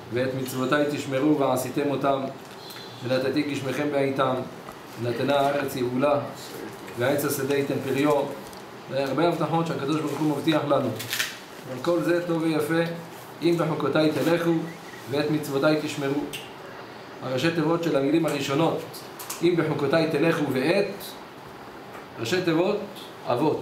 ואת מצוותיי תשמרו ועשיתם אותם, ונתתי גשמכם בעיתם, ונתנה הארץ יבולה, ועץ השדה ייתן פריו. הרבה הבטחות שהקדוש ברוך הוא מבטיח לנו. אבל כל זה טוב ויפה, אם בחוקותיי תלכו, ואת מצוותיי תשמרו. הראשי תיבות של המילים הראשונות, אם בחוקותיי תלכו ואת, ראשי תיבות אבות.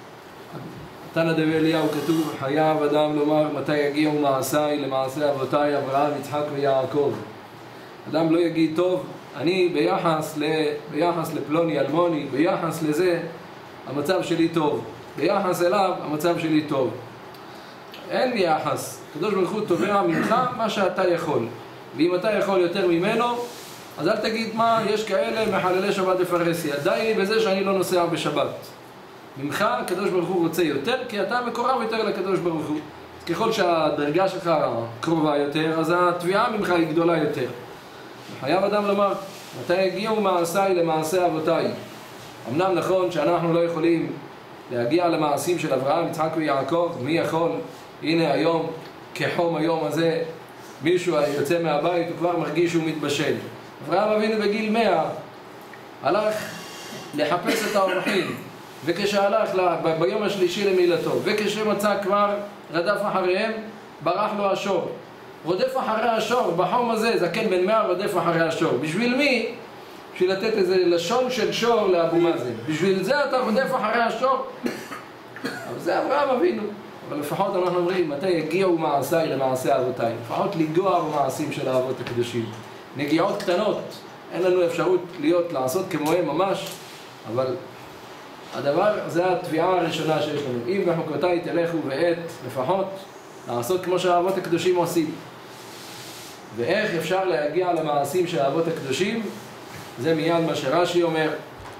תנא דבי אליהו כתוב, חייב אדם לומר מתי יגיעו מעשיי למעשה אבותיי אברהם, יצחק ויעקב. אדם לא יגיד טוב, אני ביחס לפלוני אלמוני, ביחס לזה המצב שלי טוב, ביחס אליו המצב שלי טוב. אין לי יחס, הקדוש ברוך הוא תובע ממך מה שאתה יכול, ואם אתה יכול יותר ממנו, אז אל תגיד מה, יש כאלה מחללי שבת בפרהסיה, די לי בזה שאני לא נוסע בשבת. ממך הקדוש ברוך הוא רוצה יותר, כי אתה מקורב יותר לקדוש ברוך הוא. ככל שהדרגה שלך קרובה יותר, אז התביעה ממך היא גדולה יותר. חייב אדם לומר, מתי יגיעו מעשיי למעשה אבותיי. אמנם נכון שאנחנו לא יכולים להגיע למעשים של אברהם, יצחק ויעקב, מי יכול? הנה היום, כחום היום הזה, מישהו יוצא מהבית, הוא כבר מרגיש שהוא מתבשל. אברהם אבינו בגיל 100 הלך לחפש את האורחים, וכשהלך ביום השלישי למילתו, וכשמצא כבר רדף אחריהם, ברח לו השור. רודף אחרי השור, בחום הזה, זקן בן 100 רודף אחרי השור. בשביל מי? בשביל לתת איזה לשון של שור לאבו מאזן. בשביל זה אתה רודף אחרי השור? אבל זה אברהם אבינו. אבל לפחות אנחנו אומרים, מתי יגיעו מעשיי למעשה אבותיי? לפחות לגוע במעשים של האבות הקדושים. נגיעות קטנות, אין לנו אפשרות לעשות כמוהם ממש, אבל הדבר, זה התביעה הראשונה שיש לנו. אם בחוקותיי תלכו ואת, לפחות לעשות כמו שהאבות הקדושים עושים. ואיך אפשר להגיע למעשים של האבות הקדושים? זה מיד מה שרש"י אומר,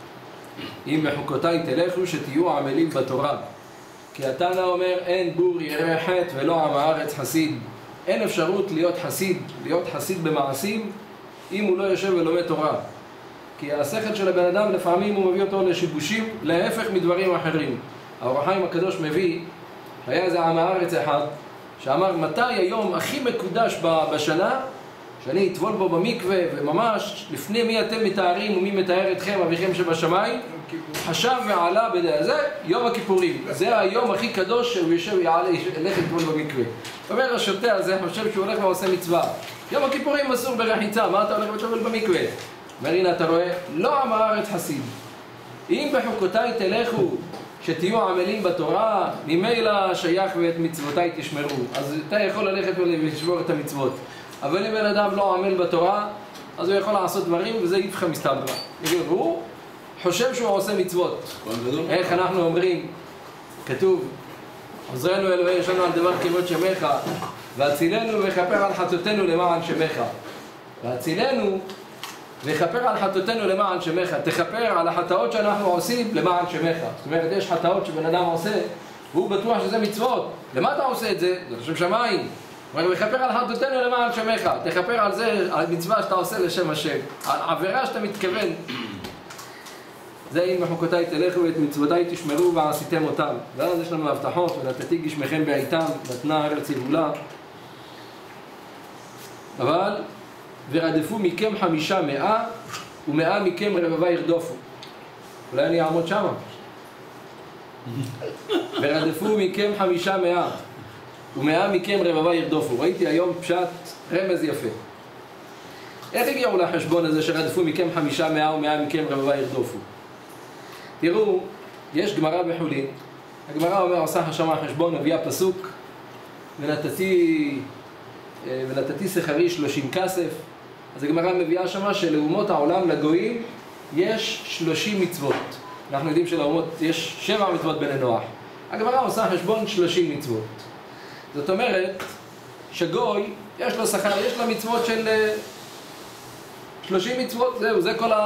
אם בחוקותיי תלכו שתהיו עמלים בתורה. כי התנא אומר, אין בור ירא חטא ולא עם הארץ חסיד. אין אפשרות להיות חסיד במעשים, אם הוא לא יושב ולומד תורה. כי השכל של הבן אדם לפעמים הוא מביא אותו לשיבושים, להפך מדברים אחרים. האור החיים הקדוש מביא, היה איזה עם הארץ אחד, שאמר מתי היום הכי מקודש בשנה, שאני אטבול בו במקווה, וממש לפני מי אתם מתארים ומי מתאר אתכם, אביכם שבשמיים, חשב ועלה בדעה, זה יום הכיפורים, זה היום הכי קדוש שהוא יושב ויעלה, ילך לטבול במקווה. אומר השוטה הזה, חושב שהוא הולך ועושה מצווה. יום הכיפורים אסור ברחיצה, מה אתה הולך לטבול במקווה? אומר, הנה אתה רואה, לא עם הארץ חסיד. אם בחוקותיי תלכו, שתהיו עמלים בתורה, ממילא שייך ואת מצוותיי תשמרו. אז אתה יכול ללכת ולשמור את המצוות. אבל אם בן אדם לא עמל בתורה, אז הוא יכול לעשות דברים וזה איפכא מסתברא. הוא חושב שהוא עושה מצוות. איך אנחנו אומרים, כתוב, עוזרנו אלוהי יש לנו על דבר כבוד שמך, והצילנו וכפר על חטאותינו למען שמך. והצילנו וכפר על חטאותינו למען שמך. תכפר על החטאות שאנחנו עושים למען שמך. זאת אומרת, יש חטאות שבן אדם עושה, והוא בטוח שזה מצוות. למה אתה עושה את זה? זה לשם שמיים. אבל מכפר על חטאותינו למען שמך. תכפר על זה, על מצווה שאתה עושה לשם השם. על עבירה שאתה מתכוון. זה אם בחוקותיי תלכו ואת מצוותיי תשמרו ועשיתם אותם. ואז יש לנו הבטחות, ונתתי גשמכם בעיתם, נתנה הארץ יבולה. אבל ורדפו מכם 500 ו100 מכם רבבה ירדופו. אולי אני אעמוד שמה. ורדפו מכם 500 ו100 מכם רבבה ירדופו. ראיתי היום פשט רמז יפה. איך הגיעו לחשבון הזה שרדפו מכם 500 ו100 מכם רבבה ירדופו? תראו, יש גמרא בחולין. הגמרא אומר, עושה שם חשבון, הביאה פסוק, ונתתי שכרי 30 כסף. אז הגמרא מביאה שמה שלאומות העולם, לגויים, יש 30 מצוות. אנחנו יודעים שלאומות יש 7 מצוות בני נוח. הגמרא עושה חשבון 30 מצוות. זאת אומרת, שגוי, יש לו שכר, יש לו מצוות של 30 מצוות, זהו, זה כל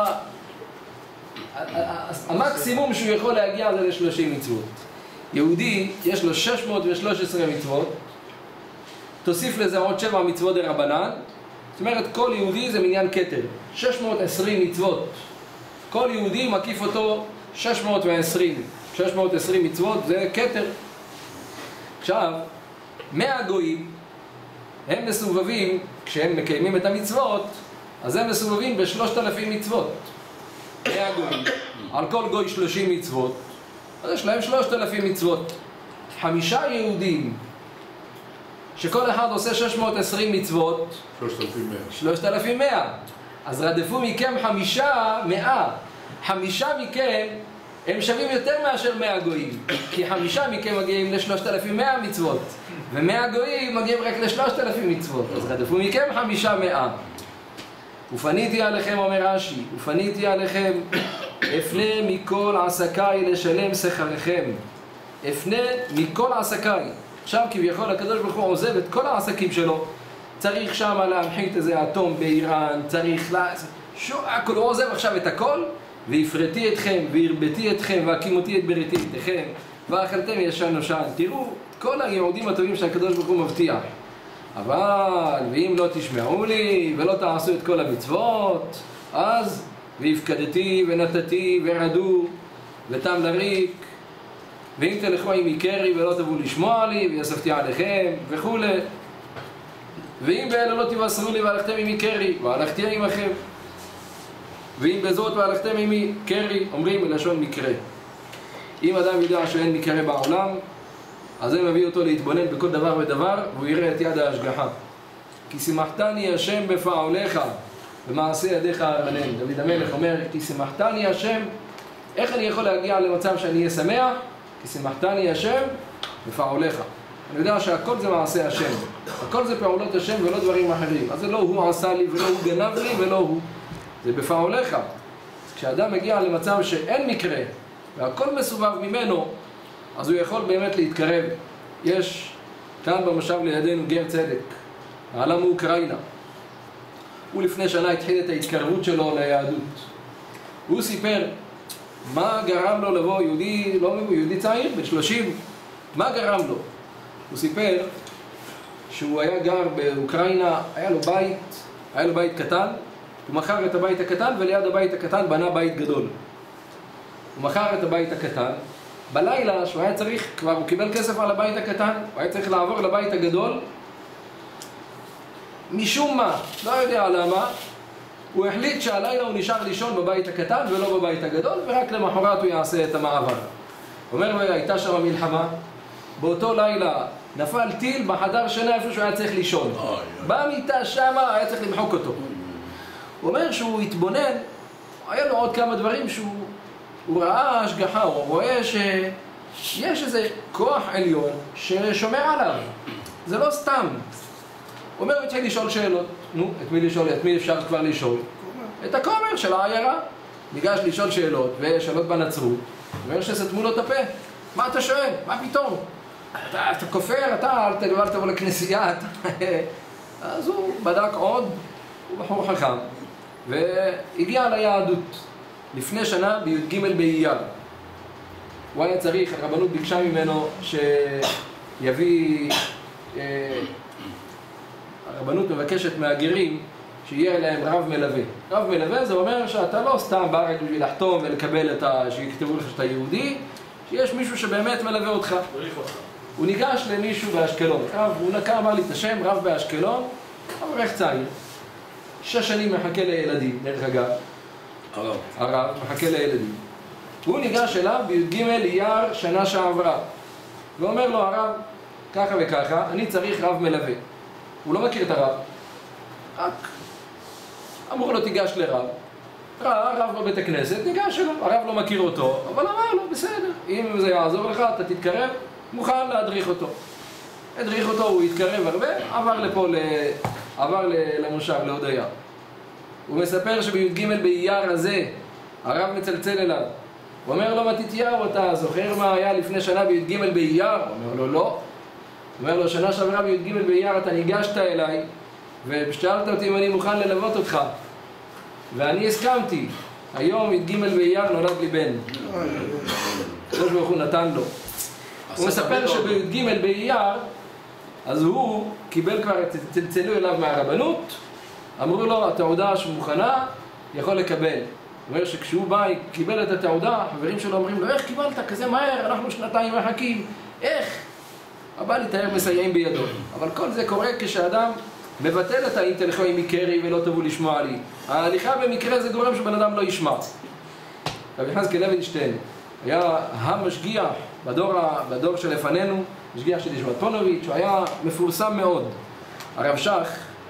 המקסימום שהוא יכול להגיע זה ל30 מצוות. יהודי, יש לו 613 מצוות, תוסיף לזה עוד 7 מצוות דרבנן, זאת אומרת, כל יהודי זה מניין כתר, 620 מצוות. כל יהודי מקיף אותו 620 מצוות, זה כתר. עכשיו, 100 גויים, הם מסובבים, כשהם מקיימים את המצוות, אז הם מסובבים ב3,000 מצוות. 100 גויים, על כל גוי 30 מצוות, אז יש להם 3,000 מצוות. 5 יהודים, שכל אחד עושה 620 מצוות, 3,100. אז רדפו מכם 500. 5 מכם הם שווים יותר מאשר 100 גויים, כי 5 מכם מגיעים ל3,100 מצוות, ו100 גויים מגיעים רק ל3,000 מצוות. אז רדפו מכם 500. ופניתי עליכם, אומר רש"י, ופניתי עליכם, אפנה מכל עסקיי לשלם שכרכם. אפנה מכל עסקיי. עכשיו כביכול הקדוש ברוך הוא עוזב את כל העסקים שלו. צריך שם להנחית איזה אטום באיראן, צריך הכל, הוא עוזב עכשיו את הכל, והפרתי אתכם, והרבתי אתכם, והקימותי את בריתי איתכם, ואכלתם ישן נושן. תראו, כל הייעודים הטובים שהקדוש ברוך הוא מבטיח. אבל, ואם לא תשמעו לי, ולא תעשו את כל המצוות, אז, והפקדתי, ונתתי, ורדו, ותם לריק, ואם תלכו עמי קרי, ולא תבואו לשמוע לי, ויספתי עליכם, וכו'. ואם באלה לא תבשרו לי, והלכתם עמי קרי, והלכתי עמכם. ואם בזאת והלכתם עמי קרי, אומרים בלשון מקרה. אם אדם יודע שאין מקרה בעולם, אז זה מביא אותו להתבונן בכל דבר ודבר, והוא יראה את יד ההשגחה. כי שימחתני השם בפעוליך, במעשה ידיך ארנן. דוד המלך אומר, כי שימחתני השם, איך אני יכול להגיע למצב שאני אהיה שמח? כי שימחתני השם בפעוליך. אני יודע שהכל זה מעשה השם. הכל זה פעולות השם ולא דברים אחרים. אז זה לא הוא עשה לי ולא הוא גנב לי ולא הוא. זה בפעוליך. כשאדם מגיע למצב שאין מקרה והכל מסובב ממנו, אז הוא יכול באמת להתקרב. יש כאן במושב לידינו גר צדק, עלה מאוקראינה. הוא לפני שנה התחיל את ההתקרבות שלו ליהדות. הוא סיפר מה גרם לו לבוא, יהודי צעיר, בן 30, מה גרם לו? הוא סיפר שהוא היה גר באוקראינה, היה לו בית קטן, הוא מכר את הבית הקטן וליד הבית הקטן בנה בית גדול. הוא מכר את הבית הקטן, בלילה שהוא היה צריך, כבר הוא קיבל כסף על הבית הקטן, הוא היה צריך לעבור לבית הגדול, משום מה, לא יודע למה, הוא החליט שהלילה הוא נשאר לישון בבית הקטן ולא בבית הגדול, ורק למחרת הוא יעשה את המעבר. אומר לו, הייתה שם מלחמה, באותו לילה נפל טיל בחדר שינה איפה שהוא היה צריך לישון. במיטה שמה היה צריך למחוק אותו. הוא אומר שהוא התבונן, היה לו עוד כמה דברים שהוא ראה השגחה, הוא רואה שיש איזה כוח עליון ששומר עליו. זה לא סתם. הוא אומר, הוא התחיל לשאול שאלות. נו, את מי לשאול? את מי אפשר כבר לשאול? את הכומר של העיירה. ניגש לשאול שאלות, ושאלות בנצרות. הוא אומר שסתמו לו את הפה. מה אתה שואל? מה פתאום? אתה כופר, אתה אל תבוא לכנסייה. אז הוא בדק עוד, הוא בחור חכם, והגיע ליהדות. לפני שנה בי"ג באייר. הוא היה צריך, הרבנות ביקשה ממנו שיביא, הרבנות מבקשת מהגרים שיהיה להם רב מלווה. רב מלווה זה אומר שאתה לא סתם בא רק בשביל לחתום ולקבל שיכתבו לך שאתה יהודי, שיש מישהו שבאמת מלווה אותך. הוא ניגש למישהו באשקלון, הוא אמר לי את השם, רב באשקלון, אברך צעיר, 6 שנים מחכה לילדים, דרך אגב, הרב מחכה לילדים. הוא ניגש אליו בי"ג אייר שנה שעברה, ואומר לו הרב, ככה וככה, אני צריך רב מלווה. הוא לא מכיר את הרב, רק אמרו לו תיגש לרב, הרב בבית הכנסת, ניגש אליו, הרב לא מכיר אותו, אבל אמר לו בסדר, אם זה יעזור לך אתה תתקרב, מוכן להדריך אותו. הדריך אותו, הוא התקרב הרבה, עבר למושב, להודיה. הוא מספר שבי"ג באייר הזה, הרב מצלצל אליו. הוא אומר לו, מתתיהו, אתה זוכר מה היה לפני שנה בי"ג באייר? הוא אומר לו, לא. הוא אומר לו, שנה שעברה בי"ג באייר אתה ניגשת אליי, ושאלת אותי אם אני מוכן ללוות אותך. ואני הסכמתי. היום י"ג באייר נולד לי בן. הקדוש ברוך הוא נתן לו. הוא מספר שבי"ג באייר, אז הוא קיבל כבר, צלצלו אליו מהרבנות, אמרו לו, התעודה שמוכנה, יכול לקבל. הוא אומר שכשהוא בא, קיבל את התעודה, החברים שלו אומרים לו, איך קיבלת כזה מהר? אנחנו 2 מחכים. איך? הבא לתאר מסייעים בידו. אבל כל זה קורה כשאדם מבטל את האינטלכוי מקרי ולא תבוא לשמוע לי. ההליכה במקרה זה גורם שבן אדם לא ישמע. רבי יחזקאל לוינשטיין היה המשגיח בדור שלפנינו, משגיח של ישועת פונוביץ', הוא היה מפורסם מאוד. הרב שך,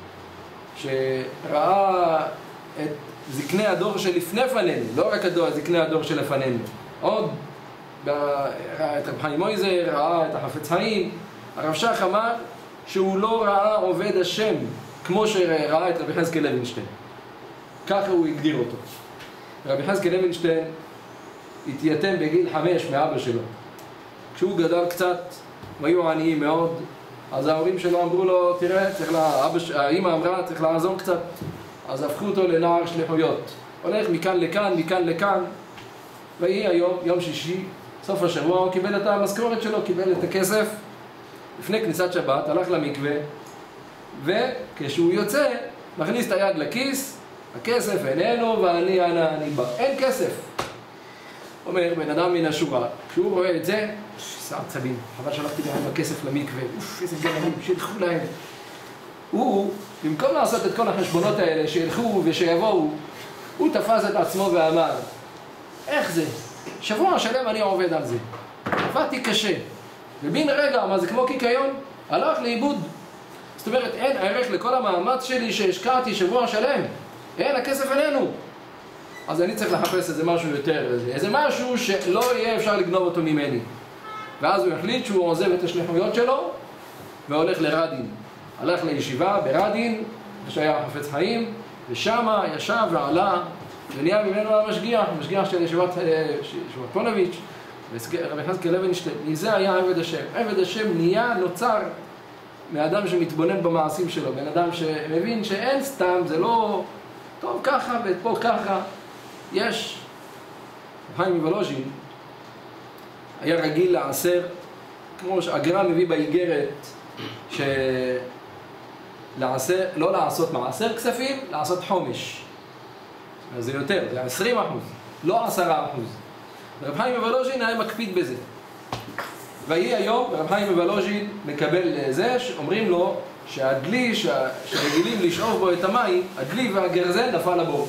שראה את זקני הדור שלפני פנינו, לא רק זקני הדור שלפנינו, עוד ראה את רב חיים מויזר, ראה את החפץ חיים. הרב שך אמר שהוא לא ראה עובד השם כמו שראה את רבי יחזקאל לוינשטיין. ככה הוא הגדיר אותו. רבי יחזקאל לוינשטיין התייתם בגיל 5 מאבא שלו. כשהוא גדל קצת, והיו עניים מאוד, אז ההורים שלו אמרו לו, תראה, האמא אמרה, צריך לעזור קצת. אז הפכו אותו לנער שליחויות. הולך מכאן לכאן, מכאן לכאן. ויהי היום, יום שישי, סוף השבוע, הוא קיבל את המשכורת שלו, קיבל את הכסף. לפני כניסת שבת, הלך למקווה, וכשהוא יוצא, מכניס את היד לכיס, הכסף איננו ואני אנה אני בא. אין כסף. אומר בן אדם מן השורה, כשהוא רואה את זה, עשה עצבים, חבל שלחתי להם בכסף למקווה, איזה גרמים, שילכו להם. הוא, במקום לעשות את כל החשבונות האלה, שילכו ושיבואו, הוא תפס את עצמו ואמר, איך זה? שבוע שלם אני עובד על זה. עבדתי קשה. ובין רגע, מה זה כמו קיקיון? הלך לאיבוד. זאת אומרת, אין ערך לכל המאמץ שלי שהשקעתי שבוע שלם. אין, הכסף איננו. אז אני צריך לחפש איזה משהו יותר, איזה משהו שלא יהיה אפשר לגנוב אותו ממני. ואז הוא החליט שהוא עוזב את השליחויות שלו והולך לרדין. הלך לישיבה ברדין, שהיה חפץ חיים, ושמה ישב ועלה ונהיה ממנו המשגיח של ישיבת פונוביץ', רבי יחזקאל לוינשטיין. מזה היה עבד השם. עבד השם נהיה נוצר מאדם שמתבונן במעשים שלו, בן אדם שמבין שאין סתם, זה לא טוב ככה ופה ככה. יש, חיים מוולוז'ין היה רגיל לעשר, כמו שהגר"א מביא באיגרת, לא לעשות מעשר כספים, לעשות חומש. אז זה יותר, זה 20%, לא 10%. רב חיים מוולוז'ין היה מקפיד בזה. ויהי היום, רב חיים מוולוז'ין מקבל זה, שאומרים לו שהדלי שרגילים לשאוב בו את המים, הדלי והגרזן נפל לבור.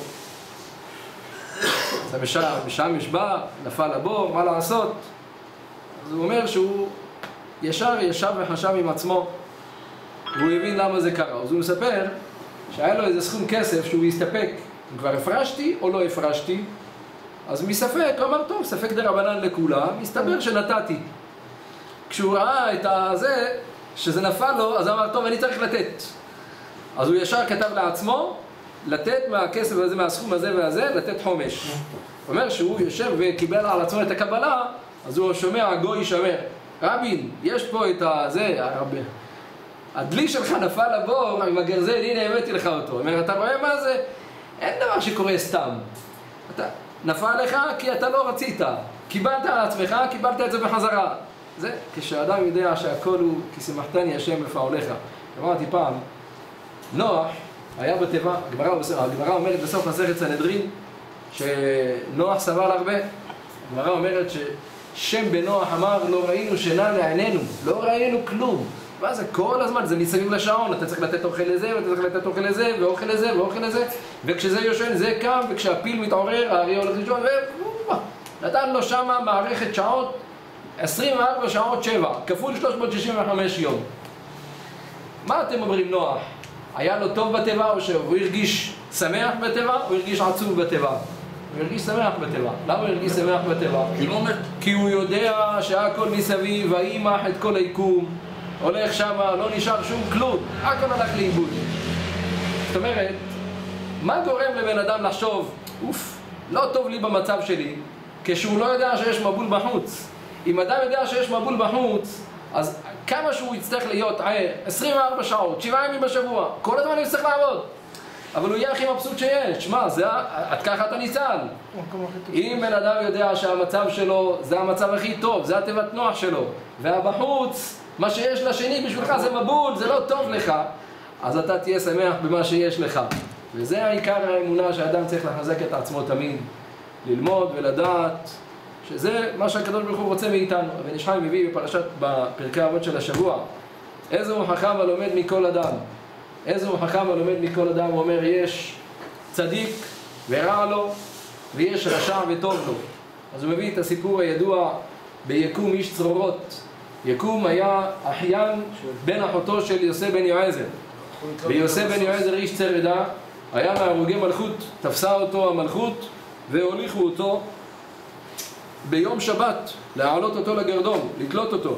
אז בשם ישבע, נפל לבור, מה לעשות? אז הוא אומר שהוא ישר ישב וחשב עם עצמו, והוא הבין למה זה קרה. אז הוא מספר שהיה לו איזה סכום כסף שהוא יסתפק, אם כבר הפרשתי או לא הפרשתי. אז מספק, הוא אמר, טוב, ספק דרבנן לכולם, מסתבר שנתתי. כשהוא ראה את זה, שזה נפל לו, אז הוא אמר, טוב, אני צריך לתת. אז הוא ישר כתב לעצמו, לתת מהכסף הזה, מהסכום הזה והזה, לתת חומש. הוא אומר שהוא יושב וקיבל על עצמו את הקבלה, אז הוא שומע, הגוי ישמר, רבין, יש פה את זה, הדלי שלך נפל לבור עם הגרזן, הנה הבאתי לך אותו. הוא אומר, אתה רואה מה זה? אין דבר שקורה סתם. נפל לך כי אתה לא רצית. קיבלת על עצמך, קיבלת את זה בחזרה. זה כשאדם יודע שהכל הוא כי שמחתני השם בפעולך. אמרתי פעם, נוח היה בתיבה, הגמרא אומרת בסוף מסכת סנהדרין שנוח סבל הרבה. הגמרא אומרת ששם בנוח אמר לא ראינו שינה לעינינו, לא ראינו כלום. מה זה? כל הזמן זה מסביב לשעון, אתה צריך לתת אוכל לזה ואתה צריך לתת אוכל לזה ואוכל לזה ואוכל לזה, וכשזה יושן זה קם, וכשהפיל מתעורר האריה הולך לישון, נתן לו שמה מערכת שעות 24 שעות 7 כפול 365 יום. מה אתם אומרים נוח? היה לו טוב בטבע או שהוא הרגיש שמח בטבע או הרגיש עצוב בטבע? הוא הרגיש שמח בטבע. למה הוא הרגיש שמח בטבע? כי הוא יודע שהכל מסביב, והאימח את כל היקום הולך שמה, לא נשאר שום כלום, הכל הלך לאיבוד. זאת אומרת, מה גורם לבן אדם לחשוב, לא טוב לי במצב שלי, כשהוא לא יודע שיש מבול בחוץ? אם אדם יודע שיש מבול בחוץ, אז כמה שהוא יצטרך להיות 24 שעות, 7 ימים בשבוע, כל הזמן הוא יצטרך לעבוד. אבל הוא יהיה הכי מבסוט שיש. מה, עד ככה אתה ניצל. אם בן אדם יודע שהמצב שלו זה המצב הכי טוב, זה הטבעת נוח שלו, והבחוץ, מה שיש לשני בשבילך זה מבול, זה לא טוב לך, אז אתה תהיה שמח במה שיש לך. וזה העיקר האמונה שהאדם צריך לחזק את עצמו תמיד. ללמוד ולדעת שזה מה שהקדוש ברוך הוא רוצה מאיתנו. הבן איש חי מביא בפרקי אבות של השבוע, איזה הוא חכם הלומד מכל אדם. איזה הוא חכם הלומד מכל אדם, הוא אומר יש צדיק ורע לו, ויש רשע וטוב לו. אז הוא מביא את הסיפור הידוע ביקום איש צרורות. יקום היה אחיין בן אחותו של יוסף בן יועזר. ויוסף בן יועזר איש צרדה, היה מהרוגי מלכות, תפסה אותו המלכות והוליכו אותו ביום שבת להעלות אותו לגרדום, לתלות אותו.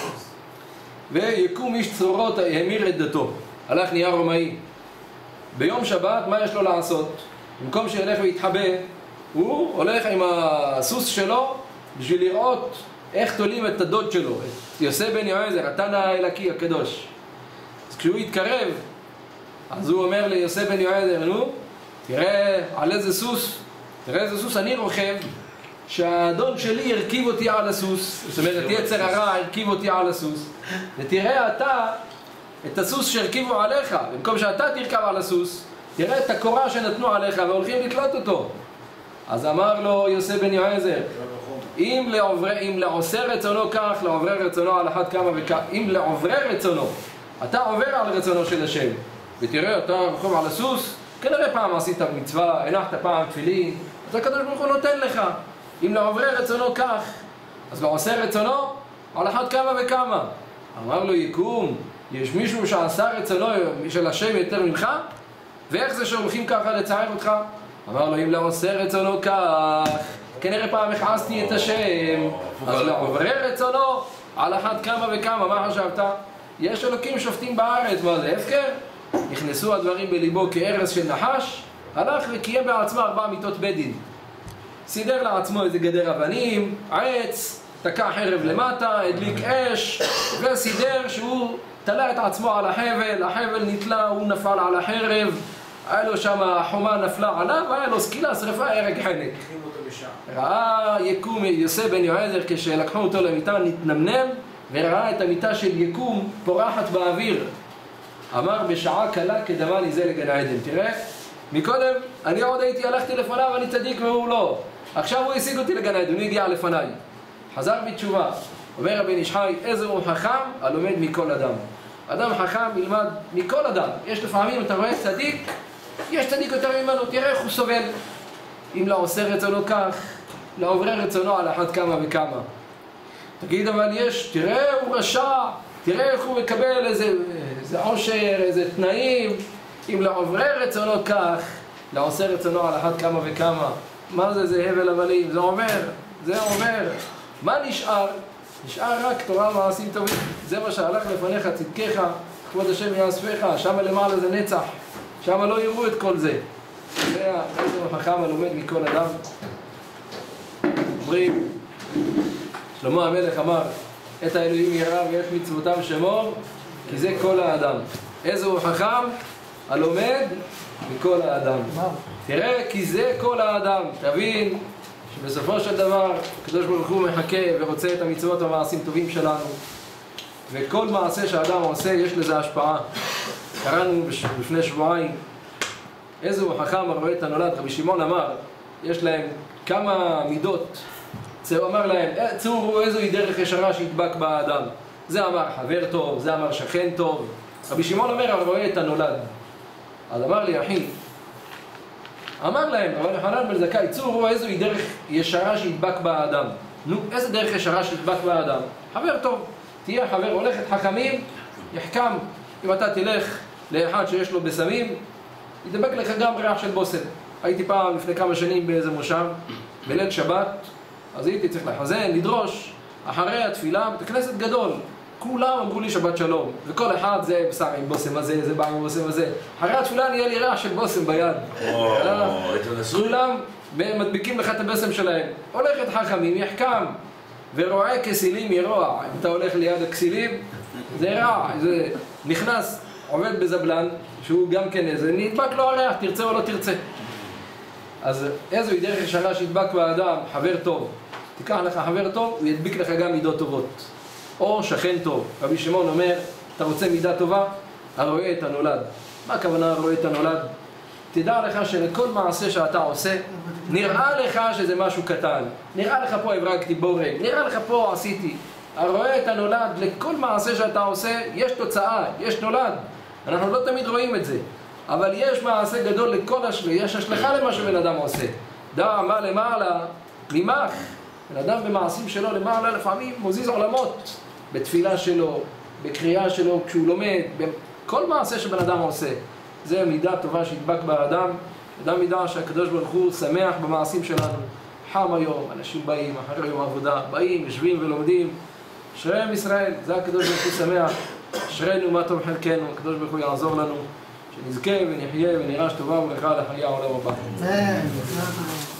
ויקום איש צרורות המיר את דתו, הלך נהיה רומאי. ביום שבת מה יש לו לעשות? במקום שילך ויתחבא, הוא הולך עם הסוס שלו בשביל לראות איך תולים את הדוד שלו, את יוסף בן יועזר, התנא האלוקי הקדוש. אז כשהוא התקרב, אז הוא אומר ליוסף בן יועזר, נו, תראה על איזה סוס, תראה איזה סוס אני רוכב, שהאדון שלי ירכיב אותי על הסוס, זאת אומרת יצר הרע ירכיב אותי על הסוס, ותראה אתה את הסוס שהרכיבו עליך, במקום שאתה תרכב על הסוס, תראה את הקורה שנתנו עליך והולכים לתלות אותו. אז אמר לו יוסף בן יועזר, אם לעושה רצונו כך, לעוברי רצונו על אחת כמה וכמה. אם לעוברי רצונו, אתה עובר על רצונו של השם, ותראה, אתה רוכב על הסוס, כנראה פעם עשית מצווה, הנחת פעם תפילין, אז הקדוש ברוך הוא נותן לך. אם לעוברי רצונו כך, אז לעושה רצונו על אחת כמה וכמה. אמר לו יקום, יש מישהו שעשה רצונו של השם יותר ממך? ואיך זה שהולכים ככה לצער אותך? אמר לו, אם לעושה רצונו כך, כנראה פעם הכעסתי את השם, אז לעוברי רצונו על אחת כמה וכמה. מה חשבת? יש אלוקים שופטים בארץ, מה זה הפקר? נכנסו הדברים בליבו כארס של נחש, הלך וקיים בעצמו 4 מיטות בית דין. סידר לעצמו איזה גדר אבנים, עץ, תקע חרב למטה, הדליק אש, וסידר שהוא תלה את עצמו על החבל, החבל נתלה, הוא נפל על החרב, היה לו שם החומה נפלה עליו, היה לו סקילה, שרפה, הרג חנק. ראה יקום יוסף בן יועזר כשלקחו אותו למיטה, נתנמנם, וראה את המיטה של יקום פורחת באוויר. אמר בשעה קלה כדמני זה לגן עדן. תראה, מקודם אני עוד הלכתי לפניו, אני צדיק והוא לא. עכשיו הוא השיג אותי לגן עדן, הוא הגיע לפניי. חזר בתשובה. אומר הבן איש חי, איזה הוא חכם הלומד מכל אדם. אדם חכם ילמד מכל אדם. יש לפעמים, אתה רואה צדיק, יש צדיק יותר ממנו, תראה איך הוא סובל. אם לעושה רצונו כך, לעוברי רצונו על אחת כמה וכמה. תגיד, אבל יש, תראה הוא רשע, תראה איך הוא מקבל איזה עושר, איזה תנאים. אם לעוברי רצונו כך, לעושה רצונו על אחת כמה וכמה. מה זה? זה הבל הבלים, זה אומר. מה נשאר? נשאר רק תורה מעשים טובים. זה מה שהלך לפניך צדקך, כבוד השם יאספך, שמה למעלה זה נצח, שמה לא יראו את כל זה. זה החכם הלומד מכל אדם. אומרים, שלמה המלך אמר, את האלוהים ירא ואת מצוותיו שמור, כי זה כל האדם. איזה הוא חכם הלומד מכל האדם. תראה, כי זה כל האדם. תבין שבסופו של דבר הקדוש ברוך הוא מחכה ורוצה את המצוות והמעשים טובים שלנו, וכל מעשה שהאדם עושה יש לזה השפעה. קראנו לפני שבועיים, איזה הוא חכם הרואה את הנולד. רבי שמעון אמר, יש להם כמה מידות. הוא אמר להם, צורו איזוהי דרך ישרה שידבק באדם. זה אמר חבר טוב, זה אמר שכן טוב. רבי שמעון אומר, הרואה את הנולד. אז אמר לי, אחי, אמר להם, רבי יוחנן בן זכאי, צורו איזוהי דרך ישרה שידבק באדם. נו, איזה דרך ישרה שידבק באדם? חבר טוב, תהיה חבר, הולכת חכמים, יחכם. אם אתה תלך לאחד שיש לו בסמים, ידבק לך גם ריח של בושם. הייתי פעם לפני כמה שנים באיזה מושב, בליל שבת, אז הייתי צריך לחזן, לדרוש, אחרי התפילה, בית הכנסת גדול, כולם אמרו לי שבת שלום, וכל אחד זה בשר עם בושם הזה, זה בא עם בושם הזה. אחרי התפילה נהיה לי ריח של בושם ביד. כולם מדביקים לך את הבשם שלהם. הולכת חכמים, יחכם, ורועה כסילים ירוע. אם אתה הולך ליד הכסילים, זה רע, זה נכנס, עובד בזבלן, שהוא גם כן איזה, נדבק לו הריח, תרצה או לא תרצה. אז איזוהי דרך ישרה שידבק באדם, חבר טוב. תיקח לך חבר טוב, הוא ידביק לך גם מידות טובות. או שכן טוב. רבי שמעון אומר, אתה רוצה מידה טובה? הרואה את הנולד. מה הכוונה הרואה את הנולד? תדע לך שלכל מעשה שאתה עושה, נראה לך שזה משהו קטן, נראה לך פה הברקתי בורג, נראה לך פה עשיתי. הרואה את הנולד, לכל מעשה שאתה עושה, יש תוצאה, יש נולד. אנחנו לא תמיד רואים את זה, אבל יש מעשה גדול לכל יש השלכה למה שבן אדם עושה. דע מה למעלה, נימח. בן אדם במעשים שלו למעלה לפעמים מוזיז עולמות, בתפילה שלו, בקריאה שלו, כשהוא לומד, כל מעשה שבן אדם עושה. זה מידה טובה שידבק באדם. אדם ידע שהקדוש ברוך הוא שמח במעשים שלנו. חם היום, אנשים באים אחרי יום עבודה, באים, יושבים ולומדים. אשריהם ישראל, זה הקדוש ברוך הוא שמח. אשרינו מה טוב חלקנו, הקדוש ברוך הוא יעזור לנו, שנזכה ונחיה ונראה שטובה וברכה לחיי העולם הבא.